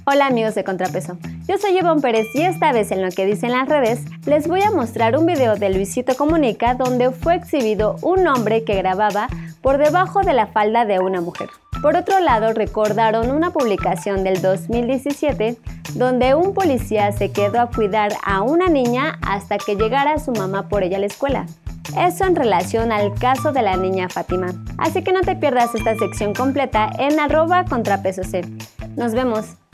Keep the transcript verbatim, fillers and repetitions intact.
Hola amigos de Contrapeso, yo soy Ivonne Pérez y esta vez en Lo que dicen las redes les voy a mostrar un video de Luisito Comunica donde fue exhibido un hombre que grababa por debajo de la falda de una mujer. Por otro lado, recordaron una publicación del dos mil diecisiete donde un policía se quedó a cuidar a una niña hasta que llegara su mamá por ella a la escuela. Eso en relación al caso de la niña Fátima. Así que no te pierdas esta sección completa en arroba contrapesoc. Nos vemos.